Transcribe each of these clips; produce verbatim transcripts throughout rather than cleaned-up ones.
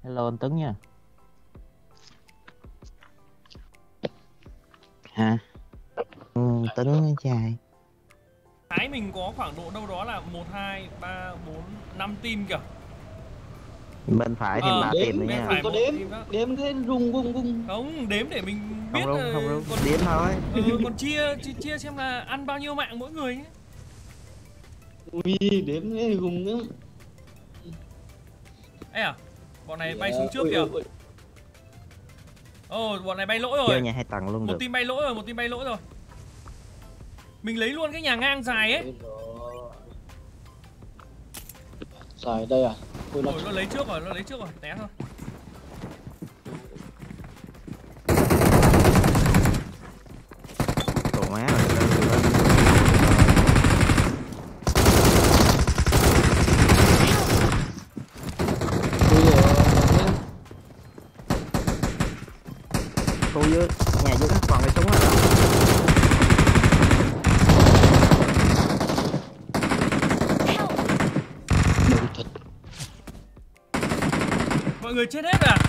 Hello anh Tuấn nha. Hả? Ừ, Tuấn trai. Thái mình có khoảng độ đâu đó là một, hai, ba, bốn, năm team kìa. Bên phải thêm Ờ, ba đếm, team nữa bên nha. phải có một đếm, team đó. đếm thế rung rung rung. Không, đếm để mình biết. Không rung, là không rung, còn, đếm thôi. Ừ, còn chia, chia chia xem là ăn bao nhiêu mạng mỗi người nhé. Ui, đếm thế rung lắm. Ê à, bọn này Yeah. bay xuống trước Ui, kìa. ui, ui. Ồ, bọn này bay lỗi Vô rồi. nhà hai tầng luôn Một được. team bay lỗi rồi, một team bay lỗi rồi. Mình lấy luôn cái nhà ngang dài ấy. Dài đây à? Ui, Rồi, nó lấy trước rồi, nó lấy trước rồi, té thôi. Tổ má rồi. Khu dưới, nhà dưới còn cái súng đó. Mọi người chết hết à?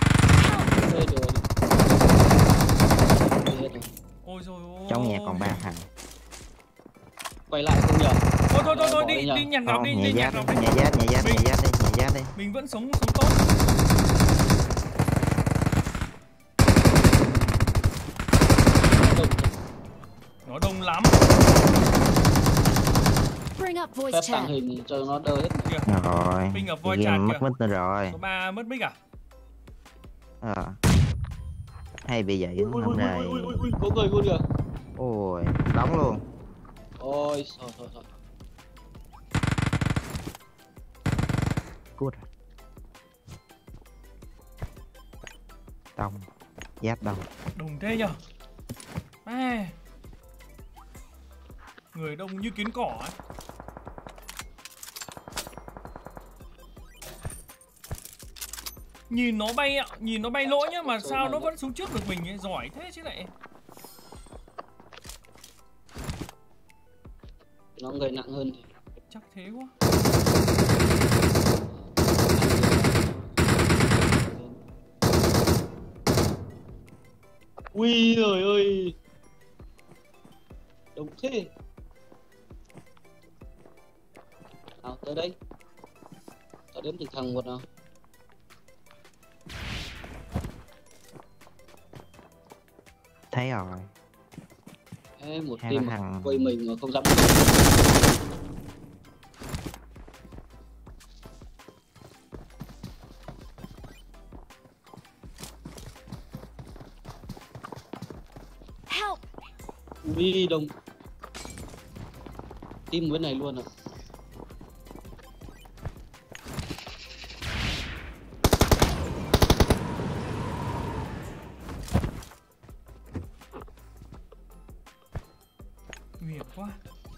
Ôi rồi ôi. Trong nhà còn ba thằng. Quay lại không nhờ? Thôi thôi thôi, thôi đi, đi nhặt ngọc đi, đi nhặt ngọc đi. Nhà giáp, nhà giáp, nhà giáp đi, nhà giáp đi. Mình vẫn sống sống tốt. Nó đông lắm. Phép tàng hình cho nó đỡ hết. Rồi. Ping of voice chat mất kìa. mất nữa rồi. Số ba mất mic à? Ờ. Hay bị vậy Ui, hôm ui, nay. ui, ui, ui, có người luôn kìa. Ôi, đóng luôn. Ôi, thôi thôi thôi. Cút. Đông. Giáp đông. Đông thế nhở? À. Người đông như kiến cỏ ấy. Nhìn nó bay ạ, nhìn nó bay lỗi nhá, mà sao nó vẫn xuống trước được mình ấy, giỏi thế chứ lại. Nó người nặng hơn thì chắc thế quá. Ui trời ơi. Đông thế. Nào tới đây. Tao đếm từng thằng một nào. Thấy rồi. Ê, một Hai team thằng. quay mình mà không dám. Help. Ui đông. Team bên này luôn à. Nguy hiểm quá.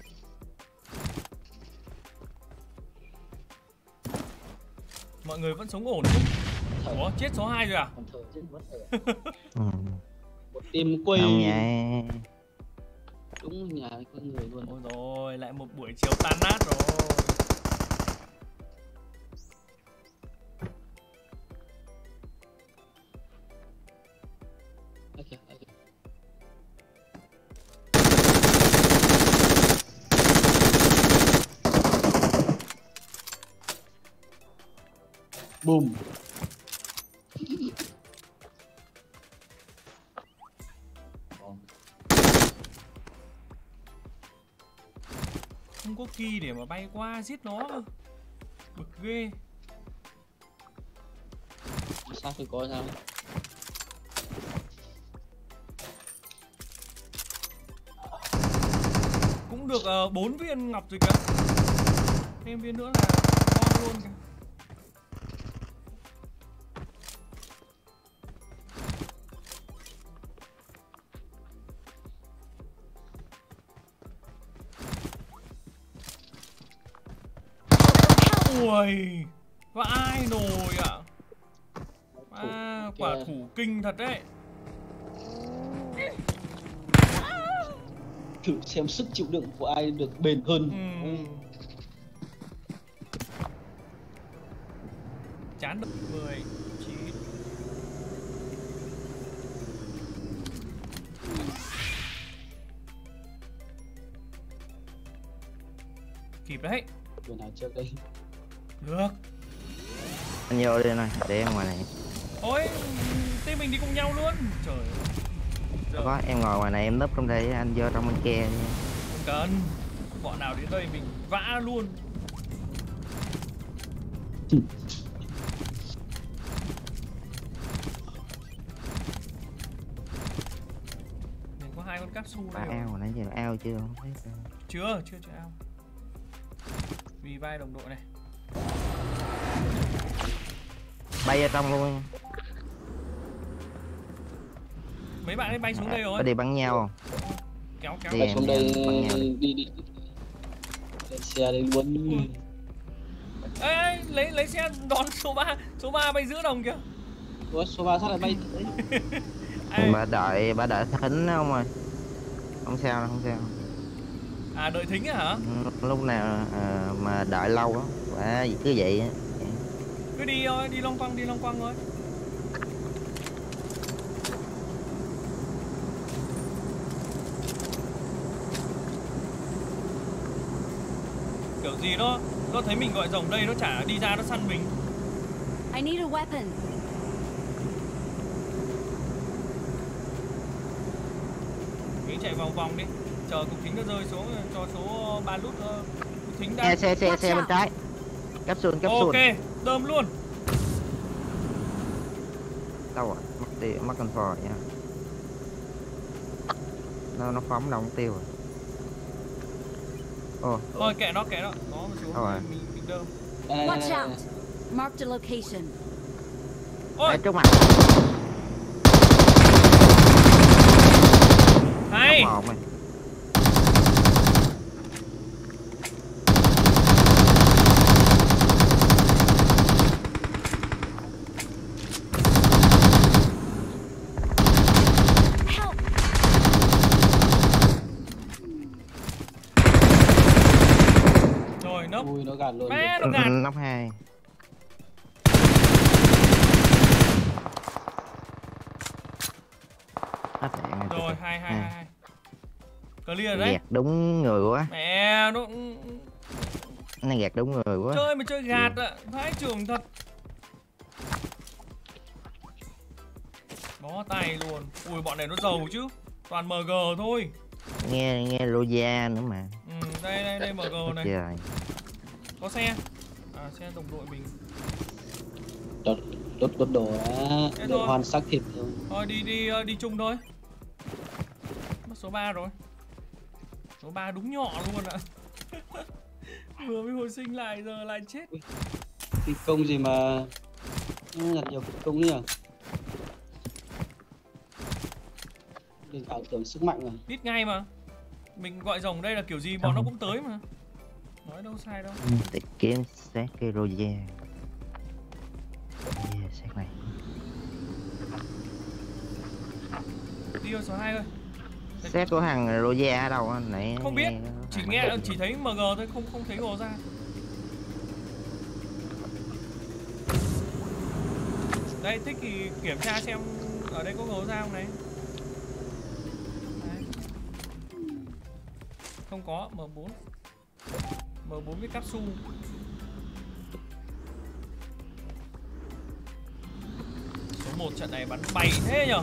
Mọi người vẫn sống ổn chứ? Ủa, chết số hai rồi à? Ừ. Một team quay. Không nhảy. Đúng nhà có người luôn. Ôi rồi, lại một buổi chiều tan nát rồi. Okay, okay. Boom. Không có kỳ để mà bay qua giết nó cơ. Bực ghê. Sao phải có sao? Cũng được uh, bốn viên ngọc rồi kìa. Thêm viên nữa là ngon luôn kìa. Ui, vãi nồi ạ. À. À, quả thủ kinh thật đấy. Thử xem sức chịu đựng của ai được bền hơn. Ừ. chán được. Mười chín. Kịp đấy. Chỗ nào trước đây? Được. Anh vô đi này, để em ngoài này. Ôi, team mình đi cùng nhau luôn. Trời ơi. Trời. Có em ngồi ngoài này em núp trong đây, anh vô trong bên kia. Không cần. Bọn nào đến đây mình vã luôn. Mình có hai con capsule đây. đây. Ao nãy giờ ao chưa? Không thấy sao. Chưa, chưa chưa ao. Vì vai đồng đội này. Bay ở trong luôn. Mấy bạn ấy bay xuống à, đây rồi. Có đi bắn nhau. Kéo kéo. Đi. Bay xuống đây đi. đi đi. Lên xe đây luôn. Ừ. Ê, ê, lấy lấy xe đón số ba, số ba bay giữa đồng kìa. Ủa, số ba sao lại bay đấy? Bà đợi, bà đợi thính không rồi. Không sao, không sao. À, đợi thính hả? Lúc nào à, mà đợi lâu á, bà cứ vậy á. Cứ đi thôi, đi long quăng, đi long quăng thôi. Kiểu gì nó nó thấy mình gọi rồng đây nó chả đi ra nó săn mình. I need a weapon. Nghĩ chạy vòng vòng đi, chờ cục thính nó rơi xuống cho số ba lút uh, thính Xe, đang. xe, xe, xe bên trái. Capsule, capsule. Ok, đơm luôn. Đâu rồi? Mất tiêu, mất control nha. Nó nó phóng đâu không tiêu rồi. Ồ. Thôi kệ nó, kệ nó, nó mà xuống Rồi. mình mình đơm. Watch out. Marked a location. Ôi, Trước mặt. hay. Một này. Help. Rồi, nốc. Ui, nó gạt luôn. Mẹ, nó gạt. Nóc hai. Rồi, hai hai hai. Clear đấy. Gạt đúng người quá. Mẹ nó Nó gạt đúng người quá. chơi mà chơi gạt ạ, vãi trưởng thật. Bó tay luôn. Ui, bọn này nó giàu chứ. Toàn em giê thôi. Nghe nghe Roja nữa mà. Ừ, đây đây đây em giê này. Trời. Có xe. À, xe đồng đội mình. Đốt đốt đốt đồ đã. Thế Đồ thôi. hoàn xác thịt rồi. Thôi đi đi đi chung thôi. Mất số ba rồi. Số ba đúng nhọ luôn ạ. Vừa mới hồi sinh lại giờ lại chết. Phi công gì mà nó nhặt nhiều phi công nhỉ? Đừng ảo tưởng sức mạnh rồi. Biết ngay mà. Mình gọi rồng đây là kiểu gì bọn nó cũng tới mà. Nói đâu sai đâu. Để kiếm xác cái Roja. Yeah, xác này. Đi vào số hai thôi. Xác của thằng Roja ở đâu anh nãy? Không biết, chỉ nghe chỉ thấy em giê thôi, không không thấy gồ ra. Đây, thích thì kiểm tra xem ở đây có gồ ra không này. Đấy. Không có, em bốn. em bốn với capsule. Số một trận này bắn bay thế nhở.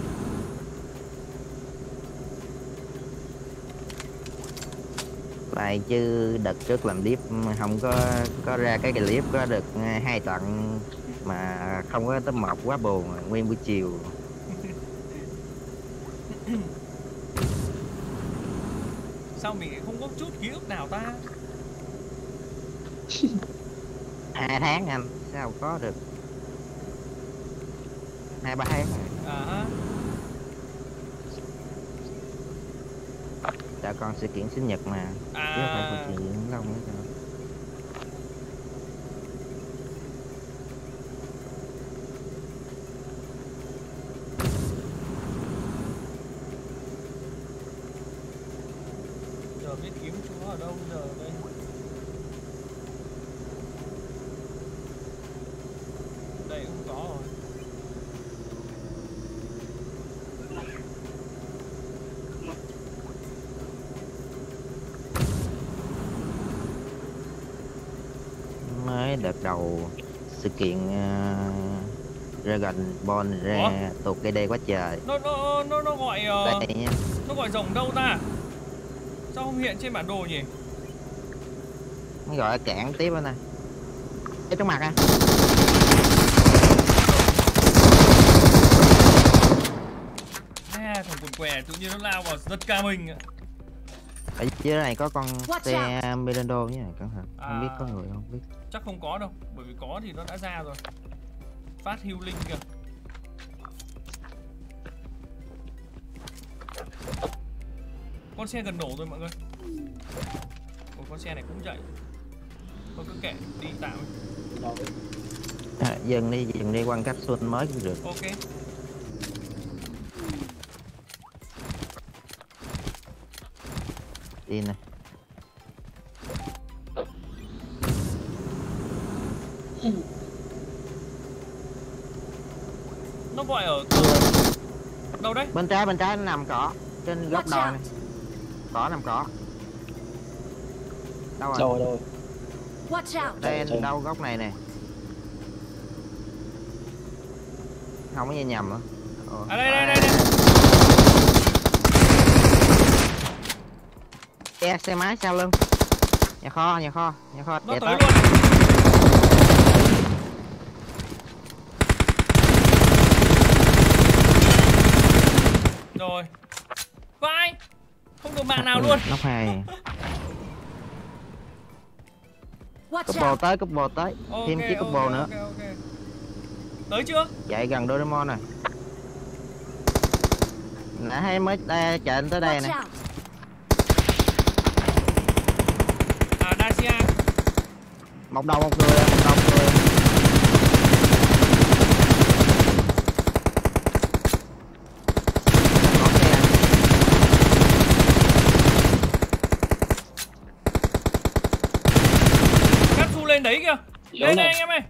Lại chứ đợt trước làm clip không có có ra cái clip có được hai trận mà không có top một, quá buồn nguyên buổi chiều. Sao mình không có chút ký ức nào ta? Hai tháng anh sao có được hai ba tháng rồi. À, Đã con sự kiện sinh nhật mà à. chứ không phải phụ chuyện lâu nữa đâu. Giờ biết kiếm chúa ở đâu giờ đây. đầu sự kiện uh, Dragon Ball ra tụt cây đê quá trời. Nó nó nó nó gọi uh, Đây nha. nó gọi rồng đâu ta? Sao không hiện trên bản đồ nhỉ? Nó gọi là cản tiếp đó nè. Cái trong mặt à. À, thằng quần què tự nhiên nó lao vào giật ca mình. Ở dưới này có con Watch xe Mirando nhé, cẩn thận. Không À. biết có người không biết. Chắc không có đâu, bởi vì có thì nó đã ra rồi. Phát healing kìa. Con xe gần nổ rồi mọi người. Ủa, con xe này cũng chạy. Thôi cứ kệ, đi tạo. À, dừng đi, dừng đi quan cách xuân mới cũng được. Ok. Đi nè. Nó gọi ở đâu đấy? Bên trái, bên trái nó nằm cỏ. Trên góc Watch đồi out. này. Cỏ nằm cỏ. Đâu rồi? Rồi rồi. Watch out. Đây Trời. đâu góc này nè. Không có nghe nhầm hả? Ồ. À đây đây đây đây. Xe, xe máy sau lưng. Nhà kho, nhà kho, nhà kho. Nó Chạy tới tới. luôn. Rồi. Vai. Không được bạn nào luôn. Nóc hai. Watch Couple out. tới, couple tới. Ok, Thêm chiếc ok, couple nữa. ok, ok. Tới chưa? Chạy gần Doraemon này. Nãy thấy mới đây, chạy tới đây Watch nè. out. À Dacia. Một đầu một người, một đầu một người. Có xe. Cắt su lên đấy kìa. Yếu Lên này. đây anh em ơi.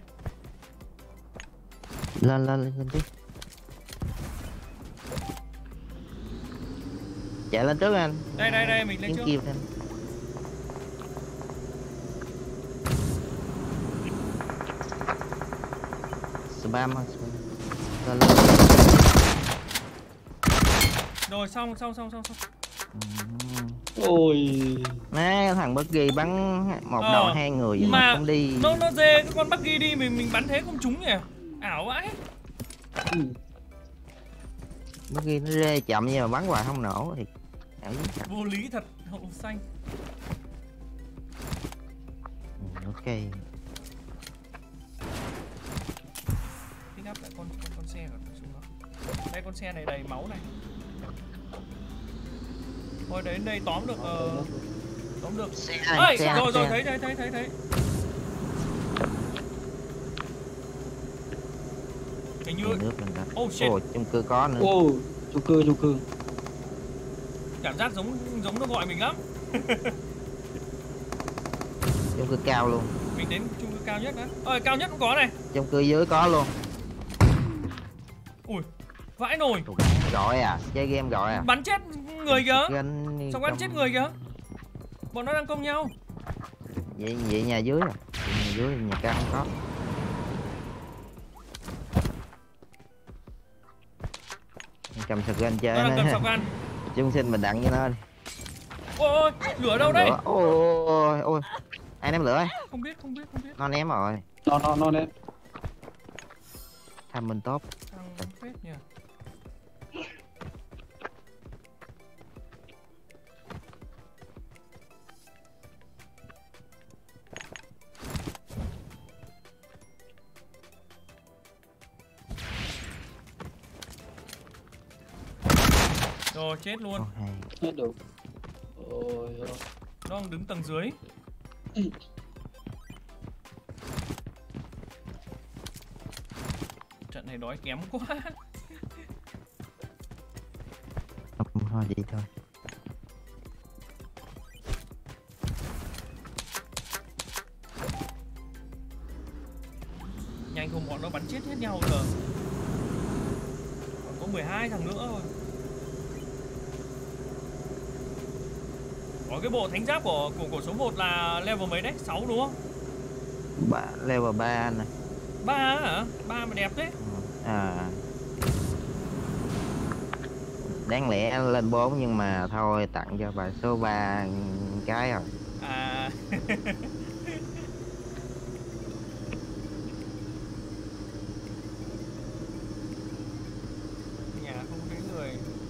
Lên lên lên lên tiếp. Chạy lên trước anh. Đây đây đây mình lên Tiếng trước. kêu thêm. Spam thôi, spam. Lên lên. Rồi xong xong xong xong xong. Ôi. Nè thằng bất ghi bắn một Ờ, đầu hai người vậy mà mà không đi. Nó nó dê cái con Buggy đi mình mình bắn thế không trúng nhỉ? Ảo vãi. Ừ. Bất ghi nó rê chậm nhưng mà bắn hoài không nổ thì ảo dữ thật. Vô lý thật, hậu xanh. Ừ, ok. Pick up lại con con, con xe của chúng nó. Đây con xe này đầy máu này. Thôi đến đây tóm được uh, tóm được. Xe Ơi, này, xe, rồi rồi xe. thấy thấy thấy thấy thấy. Hình như Đi nước lên đó. oh shit, Ồ, chung cư có nữa. Ô, chung cư chung cư. cảm giác giống giống nó gọi mình lắm. Chung cư cao luôn. Mình đến chung cư cao nhất đó. Ơi cao nhất cũng có này. Chung cư dưới có luôn. Ui, vãi nồi. Gọi à, chơi game gọi à. Bắn chết người kìa. Ganh Xong bắn trong- chết người kìa. Bọn nó đang công nhau. Vậy vậy nhà dưới à? Vậy nhà dưới nhà cao không có. Cầm sạc ganh chơi Nó đang cầm nó. sọc ăn. Chung sinh mình đặng với nó đi. Ôi ôi, lửa đâu đây? Lửa. Ôi ôi. Ai ném lửa ấy? Không biết, không biết, không biết. Nó ném rồi. Nó nó nó đấy. Thăm mình tốt. Thằng phết nhỉ. Rồi chết luôn. Ô, hay. Hết được. Ôi ôi. Nó đang đứng tầng dưới. Trận này đói kém quá. Không thôi vậy thôi. Nhanh không bọn nó bắn chết hết nhau giờ. Còn có mười hai thằng nữa thôi. Có cái bộ thánh giáp của của của số một là level mấy đấy? sáu đúng không? ba level ba nè. Ba hả? Ba mà đẹp thế. À. Đáng lẽ lên bốn nhưng mà thôi tặng cho bà số ba cái rồi. À. Nhà không thấy người.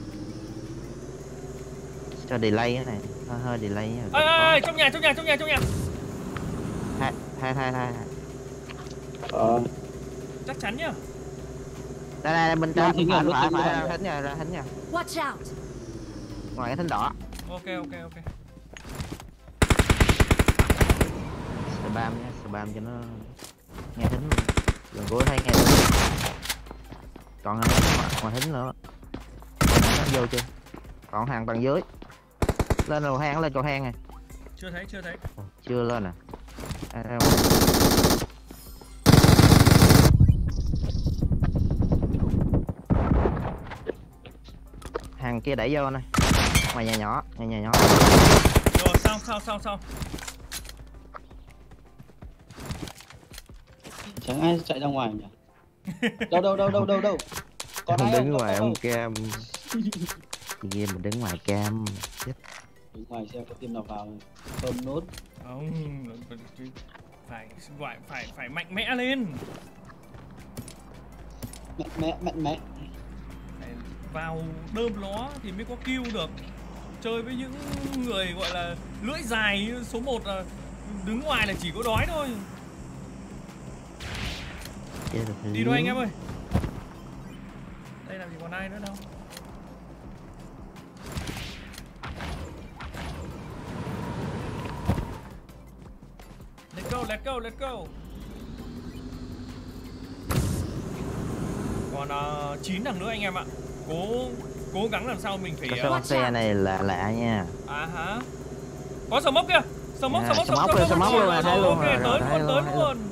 Cho delay cái này, hơi, hơi delay. Ê, ê, ê, trong nhà, trong nhà, trong nhà, trong nhà. Thay, thay, thay, thay. Ờ. Chắc chắn nhá. Đây, đây, bên trái, Thính phải, rồi, phải, thính phải, rồi. ra thính nha, ra thính nha. Watch out! Ngoài cái thính đỏ. Ok, ok, ok. Spam nha, spam cho nó nghe thính. Lần cuối thấy nghe thính. Còn hai ngoài thính nữa. Nó vô chưa? Còn hàng tầng dưới. Lên lầu hang, lên cầu hang này. Chưa thấy, chưa thấy. Ồ, chưa lên à, à, à. Hàng kia đẩy vô này, ngoài nhà nhỏ, nhà nhà nhỏ. Rồi, xong, xong, xong, xong. Chẳng ai chạy ra ngoài nhỉ? Đâu đâu đâu đâu đâu đâu. Còn Không ai đứng không? ngoài Đâu, ông đâu. cam. Chị mình đứng ngoài cam. Chết. Đứng ngoài xem có team nào vào không nốt. Không, phải gọi phải phải mạnh mẽ lên. Mạnh mẽ mạnh mẽ. Phải vào đơm nó thì mới có kill được. Chơi với những người gọi là lưỡi dài như số một là đứng ngoài là chỉ có đói thôi. Chết được. Đi thôi anh em ơi. Đây làm gì còn ai nữa đâu. Let's go, let's go, let's go. Còn uh, chín thằng nữa anh em ạ. Cố cố gắng làm sao mình phải Cái uh, số xe này là lạ nha. à hả. Có smoke kìa. Smoke, À, smoke, smoke smoke, luôn, smoke smoke luôn à, thấy luôn ok, rồi, tới rồi, thấy luôn, luôn, tới thấy luôn.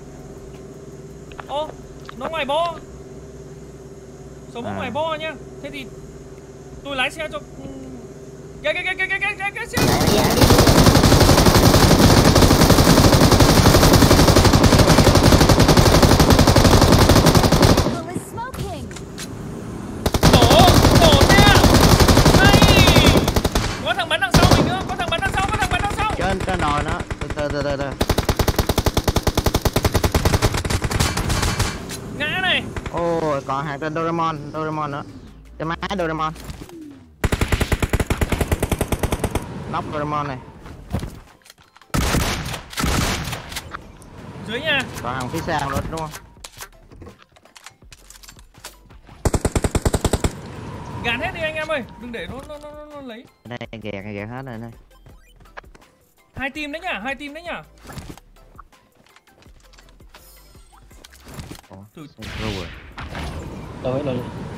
Ô, nó ngoài bo. Smoke À. ngoài bo nhá. Thế thì tôi lái xe cho cái cái cái cái cái cái cái cái xe. Who is smoking? Nổ, nổ nha. Hay. Có thằng bắn đằng sau mình nữa, có thằng bắn đằng sau, có thằng bắn đằng sau. Trên trên đồi nó. Từ từ từ từ từ. Ngã này. Ồ, còn hàng trên Doraemon, Doraemon nữa. Cái máy Doraemon. Nóc Doraemon này. Dưới nhà. Còn hàng phía sau nữa đúng không? Gạt hết đi anh em ơi, đừng để nó nó nó, nó, nó lấy. Đây gạt gạt hết rồi đây. Hai team đấy nhá, hai team đấy nhá. Ủa, Từ- sao ru rồi. Đâu hết rồi.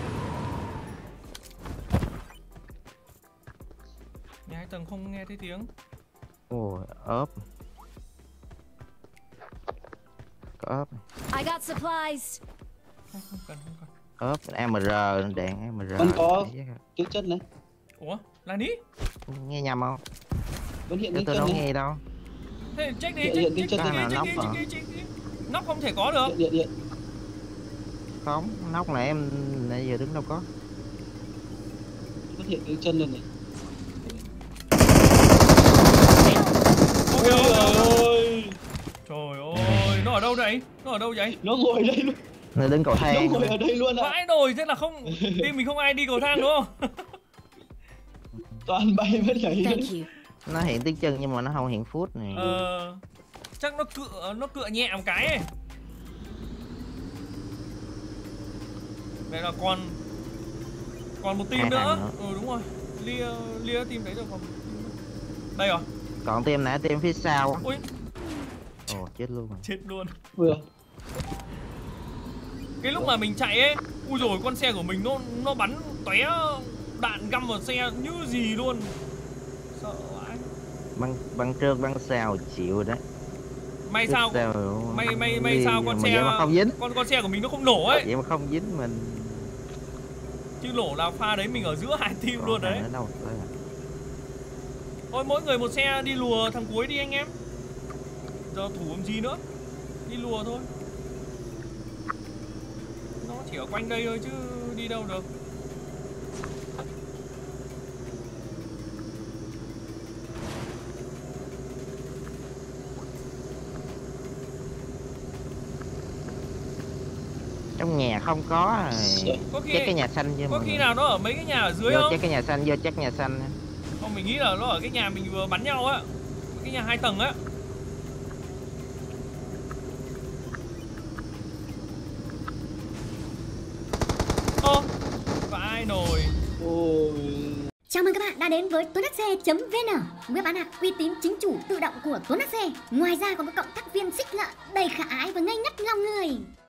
Nhà hai tầng không nghe thấy tiếng. Ồ, ốp. Có ốp. I got supplies. Không, không cần, không cần. Ốp em rờ đèn em rờ. Vẫn có tiếng chân này. Ủa, là ní? Nghe nhầm không? Vẫn hiện Tôi tiếng tôi chân đâu này. nghe đâu. Thế check đi, Hiện- check, hiện check, tiếng check, chân check, này. check, Nóc check, check, check, check. Nóc không thể có được. Điện điện điện. Không, nóc này em nãy giờ đứng đâu có. Vẫn hiện tiếng chân lên này. Ok, ok, ok. Ôi. Trời ơi, nó ở đâu vậy? Nó ở đâu vậy? Nó ngồi đây luôn. Nó đứng cầu Nó thang. ngồi ở đây luôn ạ. Vãi nồi, thế là không, team mình không ai đi cầu thang đúng không? Toàn bay vẫn nhảy. Thank you. Nó hiện tiếng chân nhưng mà nó không hiện phút này. Ờ, chắc nó cựa, nó cựa nhẹ một cái ấy. Vậy là còn còn một team Hai nữa. thằng nữa. Ừ đúng rồi. Lia lia team đấy rồi còn một team nữa. Đây rồi. Còn team nãy team phía sau. Ui, Ồ chết luôn rồi. chết luôn. Vừa. Cái lúc mà mình chạy ấy, ui rồi con xe của mình nó nó bắn tóe đạn găm vào xe như gì luôn. Sợ vãi. Băng băng trước băng sau chịu đấy. May Trước sao sau, may may may đi, sao con mà xe vậy mà không dính. con con xe của mình nó không nổ ấy. Vậy mà không dính mình. Chứ nổ là pha đấy mình ở giữa hai team Còn luôn đấy. hàng ở đâu tới à? Thôi mỗi người một xe đi lùa thằng cuối đi anh em. Giờ thủ làm gì nữa. đi lùa thôi. Nó chỉ ở quanh đây thôi chứ đi đâu được. Trong nhà không có rồi. Có khi, Check cái nhà xanh chứ có mọi khi người. nào nó ở mấy cái nhà ở dưới Vô không? check cái nhà xanh, vô check nhà xanh. Không, mình nghĩ là nó ở cái nhà mình vừa bắn nhau á. Cái nhà hai tầng á. Ô, vãi nồi. Ôi. Chào mừng các bạn đã đến với tuấn hát xe chấm vn, web bán hàng uy tín chính chủ tự động của Tuấn hát xe. Ngoài ra còn có cộng tác viên xích lợi đầy khả ái và ngây ngất lòng người.